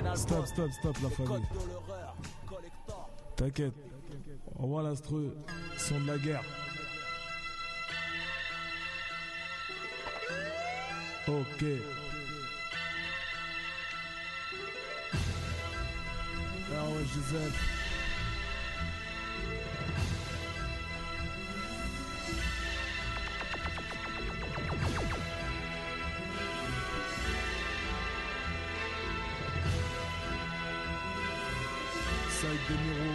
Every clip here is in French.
Stop la famille. T'inquiète. On voit l'instru, son de la guerre. Ok. Ah ouais, Gisèle. Side de Miro.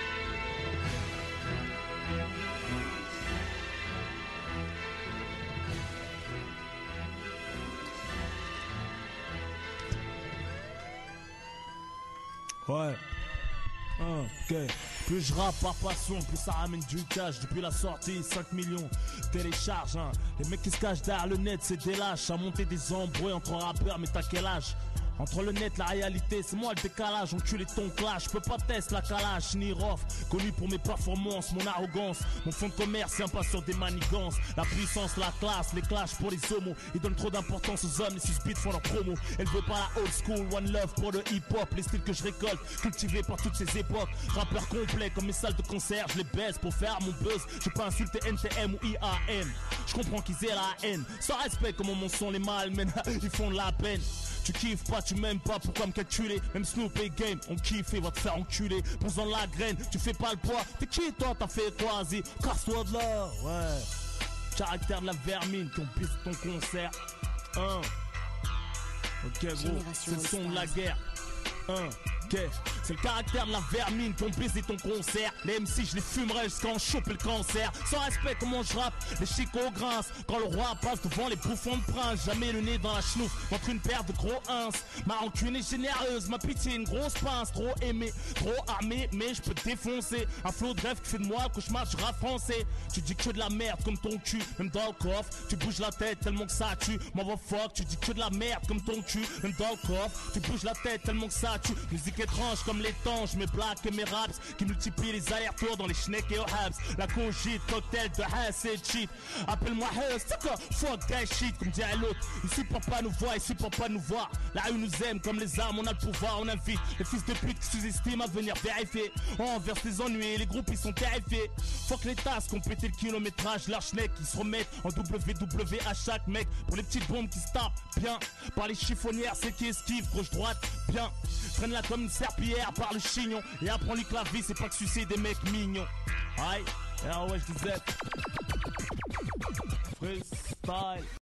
Ouais. Ok. Plus je rappe par passion, plus ça ramène du cash. Depuis la sortie, 5 millions télécharge, hein. Les mecs qui se cachent derrière le net, c'est des lâches. À monter des embrouilles entre rappeurs, mais t'as quel âge? Entre le net, la réalité, c'est moi le décalage. Enculé ton clash, je peux pas tester la calage ni rof. Connu pour mes performances, mon arrogance. Mon fond de commerce, c'est un pas sur des manigances. La puissance, la classe, les clashs pour les homos. Ils donnent trop d'importance aux hommes, les suspects font leur promo. Elle veut pas la old school, one love pour le hip hop. Les styles que je récolte, cultivés par toutes ces époques. Rappeur complet comme mes salles de concert, je les baisse pour faire mon buzz. Je peux insulter NTM ou IAM. Je comprends qu'ils aient la haine. Sans respect, comment mon son les malmène, ils font de la peine. Tu kiffes pas, tu m'aimes pas, pourquoi me calculer? Même Snoop et Game, on kiffe et va te faire enculer. Prends-en la graine, tu fais pas le poids. T'es qui toi, t'as fait quoi? Vas-y, casse-toi de là, ouais. Caractère de la vermine, ton piste, ton concert. Ok gros, c'est le son de la guerre. Ok, c'est le caractère de la vermine, ton baiser ton concert. Les MC je les fumerai jusqu'à en choper le cancer. Sans respect comment je rappe, les chicots grincent. Quand le roi passe devant les bouffons de prince. Jamais le nez dans la chenouf, entre une paire de gros ins. Ma rancune est généreuse, ma pitié une grosse pince. Trop aimé, trop armé, mais je peux te défoncer. Un flot de rêve qui fait de moi que je marche rap français. Tu dis que de la merde comme ton cul, même dans le coffre. Tu bouges la tête tellement que ça tue. M'envoie fuck, tu dis que de la merde comme ton cul, même dans le coffre. Tu bouges la tête tellement que ça tue. Musique étrange comme les tanges, mes blagues et mes raps qui multiplient les allers-retours dans les schnecks et aux habs. La congite, cocktail de hass et cheat. Appelle-moi Hus, c'est quoi? Fuck that shit, comme dirait l'autre. Il supporte pas nous voir, il supporte pas nous voir. La rue nous aime comme les armes, on a le pouvoir, on invite les fils de pute qui sous-estiment à venir vérifier. On verse les ennuis, les groupes ils sont terrifiés. Fuck les tasses qui ont pété le kilométrage, leurs schnecks qui se remettent en WW à chaque mec. Pour les petites bombes qui se tapent bien. Par les chiffonnières, c'est qui esquive, gauche droite, bien. Traîne-la comme une serpillière par le chignon. Et apprends-lui que la vie c'est pas que sucer des mecs mignons. Aïe, ah ouais je disais freestyle.